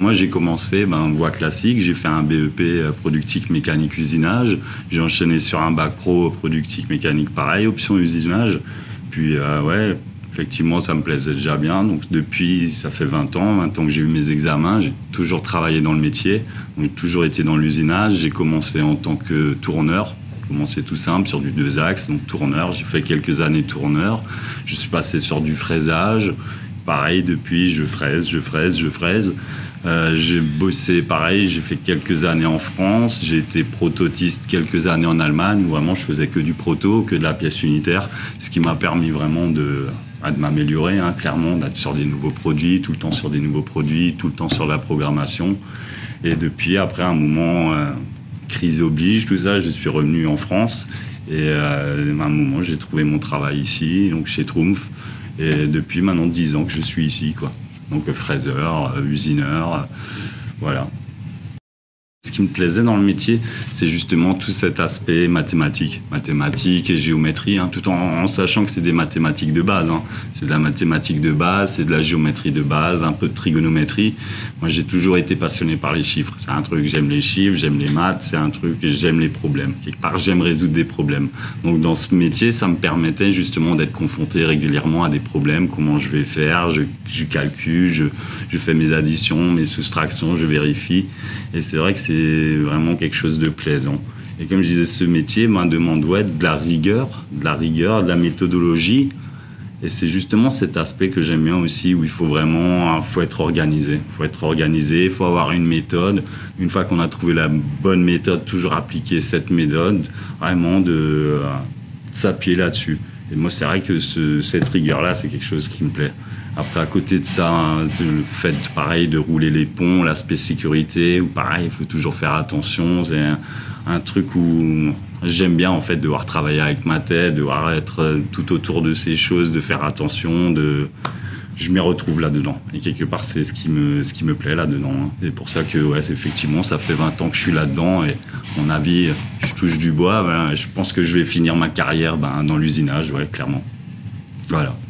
moi, j'ai commencé voie classique. J'ai fait un BEP productique mécanique usinage. J'ai enchaîné sur un bac pro productique mécanique, pareil, option usinage. Puis, ouais, effectivement, ça me plaisait déjà bien. Donc, depuis, ça fait 20 ans que j'ai eu mes examens. J'ai toujours travaillé dans le métier. Donc, j'ai toujours été dans l'usinage. J'ai commencé en tant que tourneur. J'ai commencé tout simple sur du 2 axes, donc tourneur. J'ai fait quelques années tourneur. Je suis passé sur du fraisage. Pareil, depuis, je fraise. J'ai bossé, pareil, j'ai fait quelques années en France. J'ai été prototiste quelques années en Allemagne, où vraiment je faisais que du proto, que de la pièce unitaire, ce qui m'a permis vraiment de m'améliorer, clairement, d'être sur des nouveaux produits, tout le temps sur des nouveaux produits, tout le temps sur la programmation. Et depuis, après un moment, crise oblige, tout ça, je suis revenu en France. Et à un moment, j'ai trouvé mon travail ici, donc chez Trumpf. Et depuis maintenant 10 ans que je suis ici, quoi. Donc fraiseur, usineur, voilà. Ce qui me plaisait dans le métier, c'est justement tout cet aspect mathématique et géométrie, tout en sachant que c'est des mathématiques de base. C'est de la mathématique de base, c'est de la géométrie de base, un peu de trigonométrie. Moi, j'ai toujours été passionné par les chiffres. C'est un truc, j'aime les chiffres, j'aime les maths, c'est un truc, j'aime les problèmes. Quelque part, j'aime résoudre des problèmes. Donc, dans ce métier, ça me permettait justement d'être confronté régulièrement à des problèmes. Comment je vais faire, je calcule, je fais mes additions, mes soustractions, je vérifie. Et c'est vrai que c'est vraiment quelque chose de plaisant. Et comme je disais, ce métier demande de la rigueur, de la méthodologie. Et c'est justement cet aspect que j'aime bien aussi, où il faut vraiment être organisé. Il faut avoir une méthode. Une fois qu'on a trouvé la bonne méthode, toujours appliquer cette méthode, vraiment de s'appuyer là-dessus. Et moi, c'est vrai que cette rigueur-là, c'est quelque chose qui me plaît. Après, à côté de ça, le fait, pareil, de rouler les ponts, l'aspect sécurité, ou pareil, il faut toujours faire attention. C'est un truc où j'aime bien, en fait, devoir travailler avec ma tête, devoir être tout autour de ces choses, de faire attention, je m'y retrouve là-dedans. Et quelque part, c'est ce qui me plaît là-dedans. C'est pour ça que, ouais, effectivement, ça fait 20 ans que je suis là-dedans. Et à mon avis, je touche du bois. Je pense que je vais finir ma carrière dans l'usinage, ouais, clairement. Voilà.